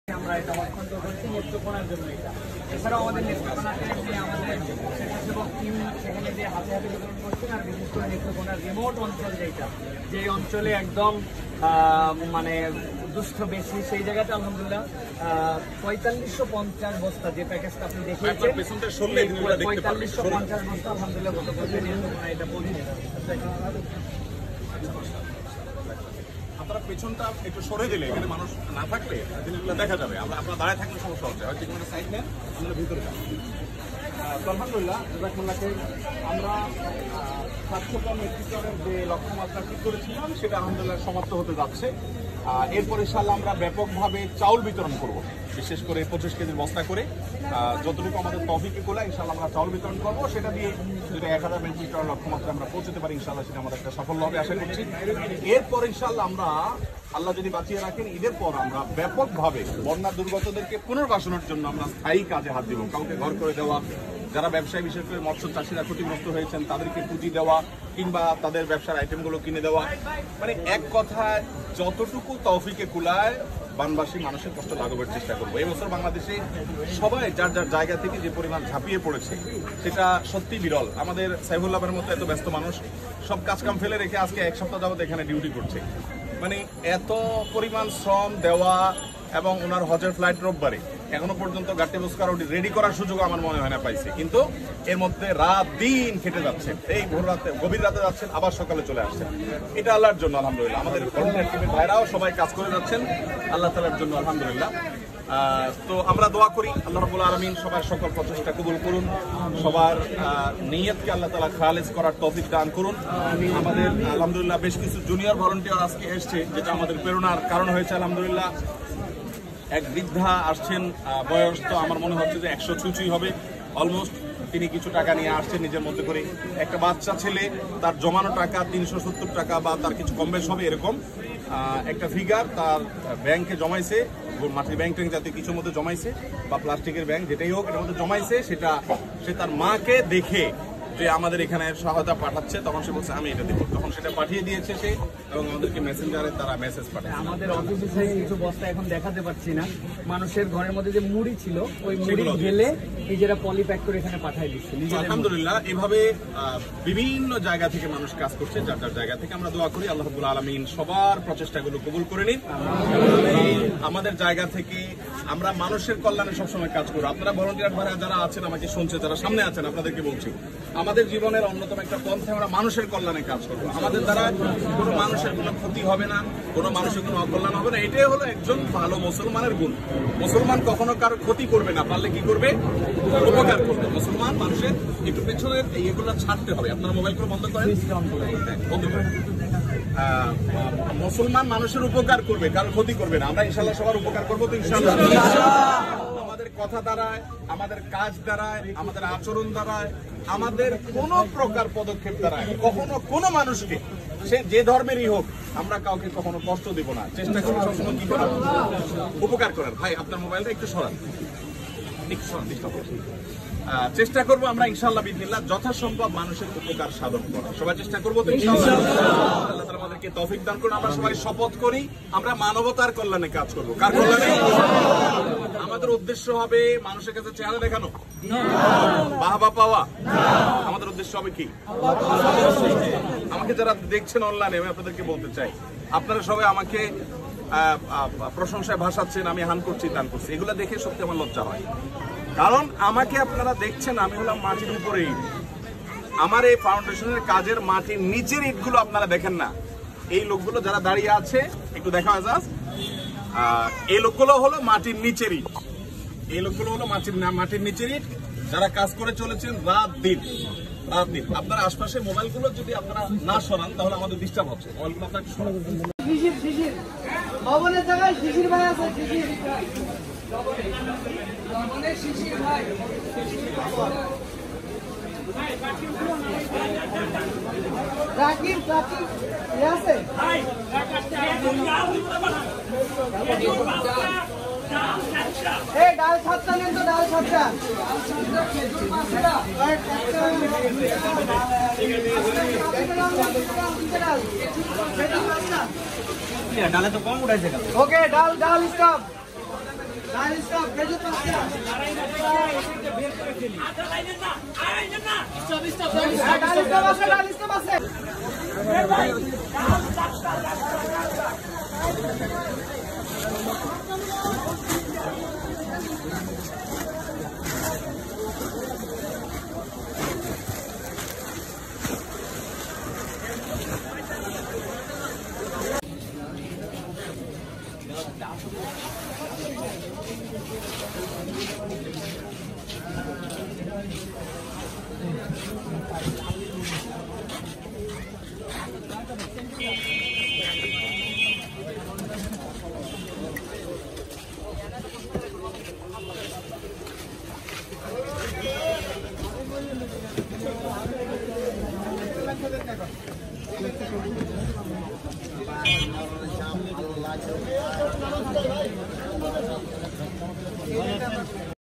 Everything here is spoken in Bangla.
আমরা এটা অত্যন্ত করছি নেত্রকোনার জন্য। এটা এছাড়াও আমাদের নেত্রকোনাতে যে আমাদের স্বেচ্ছাসেবক টিম সেখানে যে হাতে হাতে বিতরণ করছেন, আর বিশেষ করে নেত্রকোনার রিমোট অঞ্চল যেটা, যে অঞ্চলে একদম মানে দুস্থ বেশি, সেই জায়গাতে আলহামদুলিল্লাহ 4550 বস্তা যে প্যাকেজটা আপনি দেখিয়েছেন 4550 বস্তা আলহামদুলিল্লাহ গতকালকে নেত্রকোনা এটা পৌঁছে আপনারা পেছনটা একটু সরে দিলে এখানে মানুষ না থাকলে জিনিসগুলো দেখা যাবে। আমরা আপনারা দাঁড়ায় থাকলে সমস্যা হচ্ছে, হয়তো কোনো সাইড নেন, আমরা ভিতরে যাবো। তো আলহামদুলিল্লাহ জাযাকুমুল্লাহকে আমরা 700 টন নেতৃত্বের যে লক্ষ্যমাত্রা ঠিক করেছিলাম সেটা আলহামদুলিল্লাহ সমাপ্ত হতে যাচ্ছে। এরপর ইনশাআল্লাহ আমরা ব্যাপকভাবে চাউল বিতরণ করব, বিশেষ করে 25 কেজির বস্তা করে যতটুকু আমাদের তৌফিকে কোলা ইনশাআল্লাহ আমরা চাউল বিতরণ করবো। সেটা দিয়ে যদি 1000 মেট্রিক টন লক্ষ্যমাত্রা আমরা পৌঁছতে পারি ইনশাআল্লাহ সেটা আমাদের একটা সাফল্য হবে আশা করছি। এরপর ইনশাআল্লাহ আমরা আল্লাহ যদি বাঁচিয়ে রাখেন ঈদের পর আমরা ব্যাপকভাবে বন্যা দুর্গতদেরকে পুনর্বাসনের জন্য আমরা স্থায়ী কাজে হাত দিব। কাউকে ঘর করে দেওয়া, যারা ব্যবসায়ী বিশেষ করে মৎস্য চাষিরা ক্ষতিগ্রস্ত হয়েছেন তাদেরকে পুঁজি দেওয়া, কিংবা তাদের ব্যবসার আইটেমগুলো কিনে দেওয়া, মানে এক কথায় যতটুকু তৌফিকে কুলায় বানবাসী মানুষের কষ্ট লাঘবের চেষ্টা করবো। এই বছর বাংলাদেশে সবাই যার যার জায়গা থেকে যে পরিমাণ ঝাঁপিয়ে পড়েছে সেটা সত্যি বিরল। আমাদের সাইফুল্লাহের মতো এত ব্যস্ত মানুষ সব কাজকাম ফেলে রেখে আজকে এক সপ্তাহ যাবত এখানে ডিউটি করছে, মানে এত পরিমাণ শ্রম দেওয়া, এবং ওনার হজের ফ্লাইট রোববারে এখনো পর্যন্ত গাট্টি বুস্কার রেডি করার সুযোগ আমার মনে হয় না পাইছে, কিন্তু এর মধ্যে রাত দিন খেটে যাচ্ছেন, এই ভোর রাতে গভীর রাতে যাচ্ছেন, আবার সকালে চলে আসছেন। এটা আল্লাহর জন্য আলহামদুলিল্লাহ। আমাদের ভলান্টিয়ার টিমের ভাইরাও সবাই কাজ করে যাচ্ছেন আল্লাহ তাআলার জন্য আলহামদুলিল্লাহ। তো আমরা দোয়া করি আল্লাহ রাব্বুল আলামিন সবার সকল প্রচেষ্টা কবুল করুন, সবার নিয়তকে আল্লাহ তাআলা খালেস করার তৌফিক দান করুন। আমাদের আলহামদুলিল্লাহ বেশ কিছু জুনিয়র ভলান্টিয়ার আজকে এসছে, যেটা আমাদের প্রেরণার কারণ হয়েছে আলহামদুলিল্লাহ। এক বৃদ্ধা আসছেন, বয়স তো আমার মনে হচ্ছে যে 100 ছুঁই হবে অলমোস্ট। তিনি কিছু টাকা নিয়ে আসছেন নিজের মধ্যে করে। একটা বাচ্চা ছেলে, তার জমানো টাকা 370 টাকা বা তার কিছু কম বেশ হবে এরকম একটা ফিগার তার ব্যাংকে জমাইছে, মাটির ব্যাংক ট্যাঙ্ক জাতীয় কিছুর মধ্যে জমাইছে, বা প্লাস্টিকের ব্যাংক যেটাই হোক এর মধ্যে জমাইছে। সেটা সে তার মাকে দেখে যে আমাদের এখানে সহায়তা পাঠাচ্ছে, তখন সে বলছে আমি এটা দেবো, তখন সেটা পাঠিয়ে দিয়েছে সে, এবং আমাদেরকে মেসেঞ্জারে তারা মেসেজ পাঠায়। আমাদের অফিসে কিছু বস্তা এখন দেখাতে পাচ্ছি না, মানুষের ঘরের মধ্যে যে মুড়ি ছিল ওই মুড়ি ঢেলে নিজেরা পলি প্যাক করে এখানে পাঠিয়ে দিচ্ছে। আলহামদুলিল্লাহ এভাবে বিভিন্ন জায়গা থেকে মানুষ কাজ করছে, যার যার জায়গা থেকে। আমরা দোয়া করি আল্লাহ রাব্বুল আলামিন সবার প্রচেষ্টাগুলো কবুল করে নিন। আমাদের জায়গা থেকে আমরা মানুষের কল্যাণে সবসময় কাজ করবো। আপনারা ভলান্টিয়ার ভাইরা যারা আছেন, আমাকে শুনছে, যারা সামনে আছেন, আপনাদেরকে বলছি আমাদের জীবনের অন্যতম একটা পন্থা আমরা মানুষের কল্যাণে কাজ করবো। আমাদের দ্বারা কোনো মানুষের কোনো ক্ষতি হবে না, কোনো মানুষের কোনো অকল্যাণ হবে না। এটাই হলো একজন ভালো মুসলমানের গুণ। মুসলমান কখনো কারো ক্ষতি করবে না, পারলে কি করবে? উপকার করবে। মুসলমান মানুষের একটু পেছনের এগুলো ছাড়তে হবে। আপনারা মোবাইল করে বন্ধ করেন, বন্ধ করেন। মুসলমান মানুষের উপকার করবে, কারো ক্ষতি করবে না। আমরা ইনশাআল্লাহ সবার উপকার করবো তো ইনশাআল্লাহ। আমাদের কথা দ্বারায়, আমাদের কাজ দ্বারায়, আমাদের আচরণ দ্বারায়, আমাদের কোন প্রকার পদক্ষেপ দ্বারায় কখনো কোনো মানুষকে, সে যে ধর্মেরই হোক, আমরা কাউকে কখনো কষ্ট দেব না। চেষ্টা করবো সবসময় কি করার, উপকার করার। ভাই আপনার মোবাইলটা একটু সরান, চেষ্টা করবো আমরা ইনশাআল্লাহ বিসমিল্লাহ যথাসম্ভব মানুষের উপকার সাধন করা। সবাই চেষ্টা করবো তো ইনশাআল্লাহ। আল্লাহ তাআলা আমাদেরকে তৌফিক দান করুন। আমরা সবাই শপথ করি আমরা মানবতার কল্যাণে কাজ করবো। কার কল্যাণে? আমাদের উদ্দেশ্য হবে মানুষের কাছে চেহারা দেখানো, বাহবা পাওয়া। আমাদের উদ্দেশ্য হবে কি? আমাকে যারা দেখছেন অনলাইনে, আমি আপনাদেরকে বলতে চাই, আপনারা সবাই আমাকে প্রশংসায় ভাসাচ্ছেন, আমি হান করছি, দান করছি, এগুলো দেখে সত্যি আমার লজ্জা হয়। কারণ আমাকে আপনারা দেখছেন, আমি হলাম মাটির উপরে ইট। আমার এই ফাউন্ডেশনের কাজের মাটির নিচের ইটগুলো আপনারা দেখেন না। এই লোকগুলো যারা দাঁড়িয়ে আছে একটু দেখা যায়, এই লোকগুলো হলো মাটির নিচের ইট। এই লোকগুলো হলো মাটির নিচের ইট, যারা কাজ করে চলেছেন রাত দিন। আপনার আশপাশে মোবাইলগুলো যদি আপনারা না সরান তাহলে আমাদের ডিস্টার্ব হচ্ছে। মোবাইলগুলো আপনাকে সরান। ভবনের জায়গায় শিশির ভাই আছে, শিশির ভাই রাকিব আছে। এই ডাল ছাত্রা নেন তো, ডাল ছাত্রা ডালে তো কম উঠাইছে। ওকে ডাল স্টপ। ভালো লাগে।